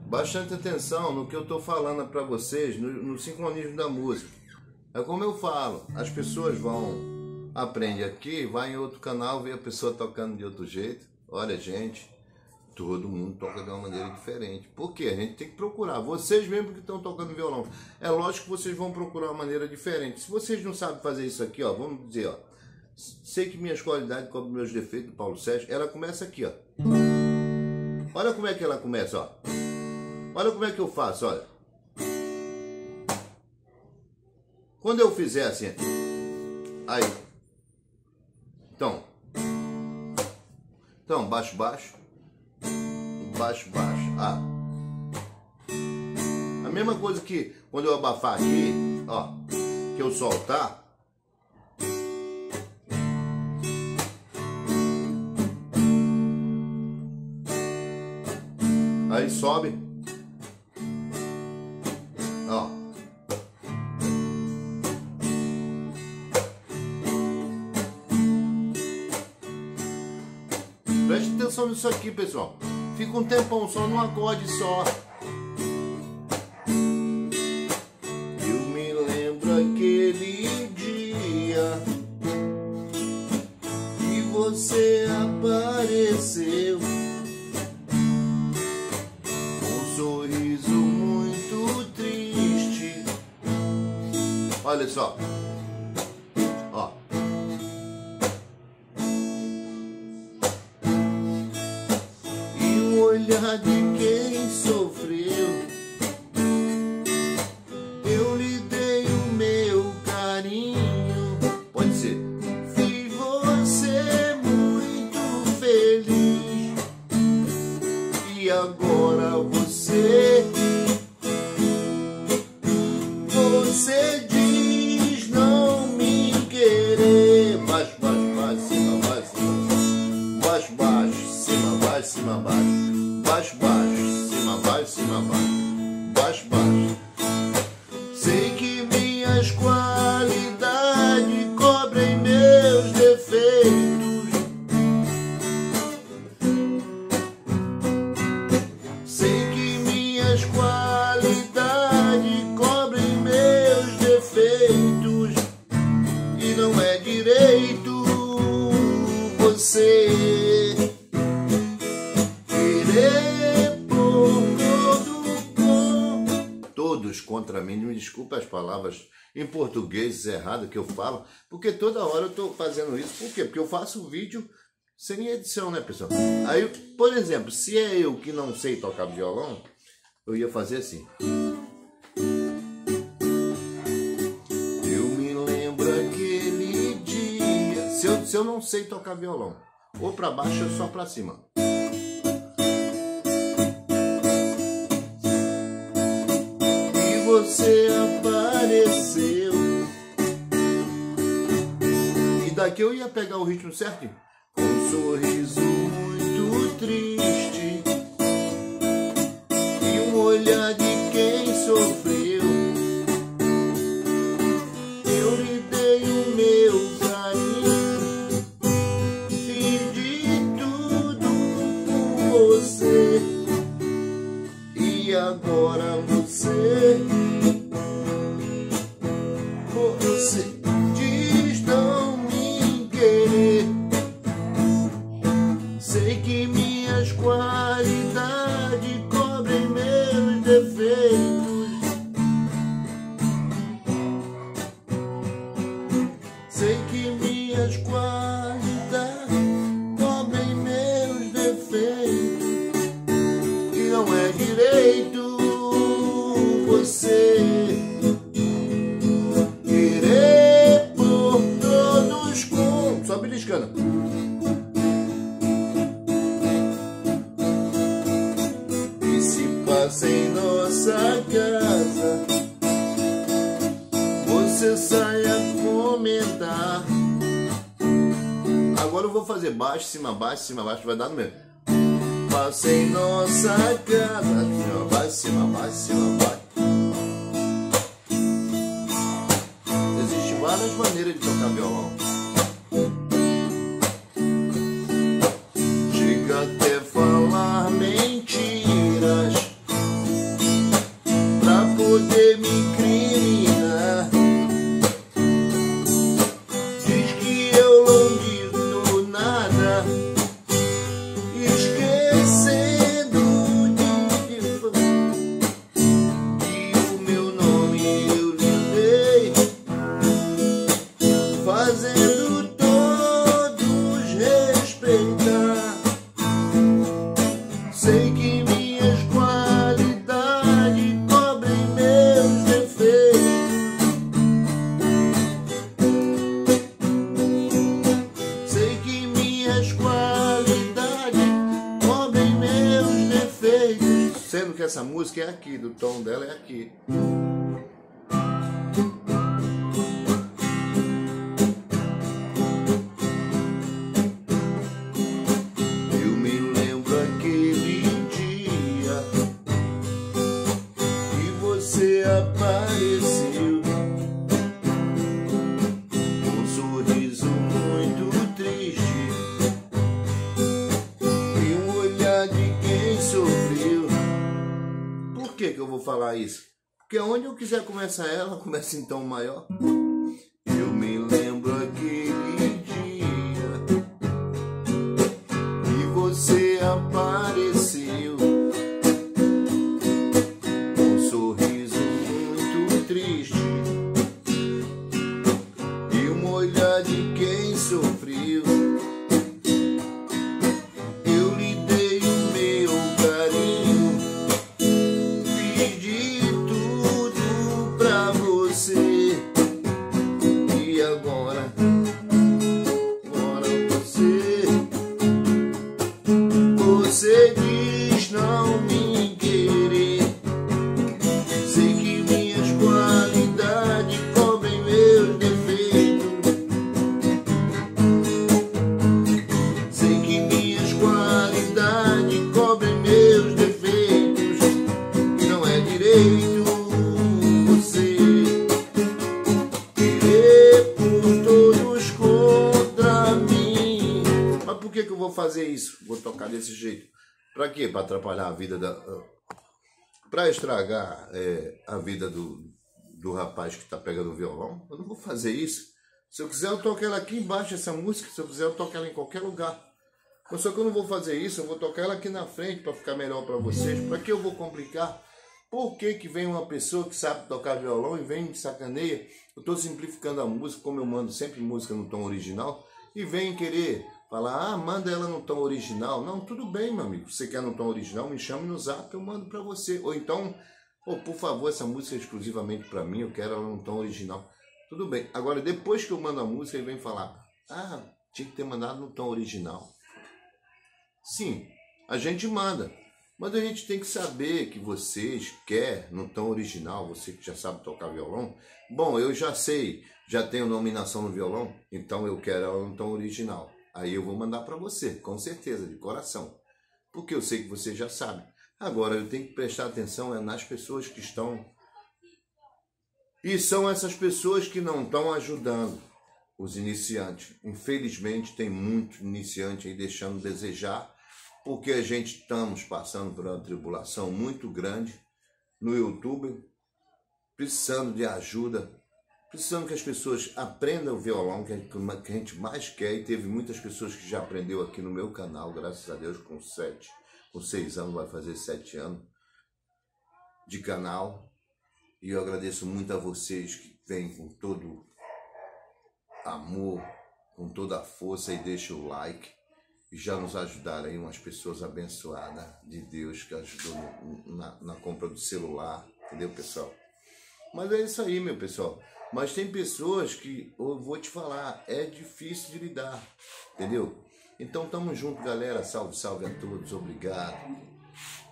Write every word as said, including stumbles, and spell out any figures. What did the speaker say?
bastante atenção no que eu estou falando para vocês, no, no sincronismo da música. É como eu falo, as pessoas vão, aprendem aqui, vai em outro canal, vê a pessoa tocando de outro jeito. Olha, gente, todo mundo toca de uma maneira diferente. Por quê? A gente tem que procurar. Vocês mesmo que estão tocando violão, é lógico que vocês vão procurar uma maneira diferente. Se vocês não sabem fazer isso aqui, ó, vamos dizer, ó, sei que minhas qualidades cobrem meus defeitos, do Paulo Sérgio, ela começa aqui, ó. Olha como é que ela começa, ó. Olha como é que eu faço, olha. Quando eu fizer assim, aí. Então. Então, baixo, baixo. Baixo, baixo. Ah. A mesma coisa que quando eu abafar aqui, ó. Que eu soltar. Aí sobe. Ó. Preste atenção nisso aqui, pessoal. Fica um tempão só num acorde só. Eu me lembro aquele dia que você apareceu. Sorriso muito triste. Olha só. Ó. E o olhar de quem sofreu. Eu lhe dei o meu carinho. Pode ser. Fiz você muito feliz. E agora você, você diz não me querer. Baixo, baixo, baixo, cima, baixo, baixo, baixo, cima, baixo, cima, baixo, baixo, baixo, cima, baixo, cima, baixo, baixo, baixo. Sei que minhas qualidades cobrem meus defeitos. As qualidades cobrem meus defeitos. E não é direito você querer por todo com... Todos contra mim. Me desculpe as palavras em português erradas que eu falo, porque toda hora eu estou fazendo isso. Por quê? Porque eu faço vídeo sem edição, né, pessoal? Aí, por exemplo, se é eu que não sei tocar violão, eu ia fazer assim. Eu me lembro aquele dia. Se eu, se eu não sei tocar violão, ou pra baixo ou só pra cima. E você apareceu. E daqui eu ia pegar o ritmo certinho. Com um sorriso muito triste. Olhar de quem sofreu. Eu lhe dei o meu carinho. Fiz de tudo por você. E agora você, você diz não me querer. Sei que minhas qualidades cobrem meus defeitos. Sei que minhas qualidades cobrem meus defeitos. E não é direito você querer por todos com... Só beliscando. E se passa em nossa casa, você sai a comentar. Agora eu vou fazer baixo, cima, baixo, cima, baixo, vai dar no mesmo. Passa em nossa casa, cima, baixo, cima, baixo, cima, baixo. Existem várias maneiras de tocar violão. Chega até falar mentiras querer me incriminar. Diz que eu não digo nada, esquecendo de que o meu nome eu lhe dei, fazendo todos respeitar. Sei que minhas qualidades cobrem meus defeitos. Sei que minhas qualidades cobrem meus defeitos. Sendo que essa música é aqui, do tom dela é aqui. Você apareceu com um sorriso muito triste e um olhar de quem sofreu. Por que que eu vou falar isso? Porque onde eu quiser começar ela, começa em tom maior. Eu me lembro aquele dia e você apareceu e um olhar de quem sofreu. Eu lhe dei o meu carinho, pedi tudo pra você. E agora, agora você, você diz não me querer. Sei que minhas qualidades cobrem meus defeitos. Sei que minhas qualidades cobrem meus defeitos. E não é direito você querer por todos contra mim. Mas por que que eu vou fazer isso? Vou tocar desse jeito. Pra quê? Pra atrapalhar a vida da... Para estragar é, a vida do, do rapaz que está pegando o violão. Eu não vou fazer isso. Se eu quiser eu toco ela aqui embaixo, essa música. Se eu quiser eu toco ela em qualquer lugar. Mas só que eu não vou fazer isso. Eu vou tocar ela aqui na frente para ficar melhor para vocês. Para que eu vou complicar? Por que que vem uma pessoa que sabe tocar violão e vem me sacaneia? Eu estou simplificando a música, como eu mando sempre música no tom original, e vem querer falar, ah, manda ela no tom original. Não, tudo bem, meu amigo. Se você quer no tom original, me chame no zap, eu mando para você. Ou então, oh, por favor, essa música é exclusivamente para mim, eu quero ela no tom original. Tudo bem. Agora, depois que eu mando a música, ele vem falar, ah, tinha que ter mandado no tom original. Sim, a gente manda. Mas a gente tem que saber que vocês querem no tom original, você que já sabe tocar violão. Bom, eu já sei, já tenho nominação no violão, então eu quero ela no tom original. Aí eu vou mandar para você, com certeza, de coração. Porque eu sei que você já sabe. Agora, eu tenho que prestar atenção é nas pessoas que estão... E são essas pessoas que não estão ajudando os iniciantes. Infelizmente, tem muito iniciante aí deixando desejar, porque a gente estamos passando por uma tribulação muito grande no YouTube, precisando de ajuda, precisando que as pessoas aprendam o violão, que a gente mais quer, e teve muitas pessoas que já aprendeu aqui no meu canal, graças a Deus, com sete, com seis anos, vai fazer sete anos de canal, e eu agradeço muito a vocês que vêm com todo amor, com toda a força e deixam o like, e já nos ajudaram aí umas pessoas abençoadas de Deus, que ajudou no, na, na compra do celular, entendeu, pessoal? Mas é isso aí, meu pessoal. Mas tem pessoas que, eu vou te falar, é difícil de lidar, entendeu? Então, tamo junto, galera. Salve, salve a todos. Obrigado.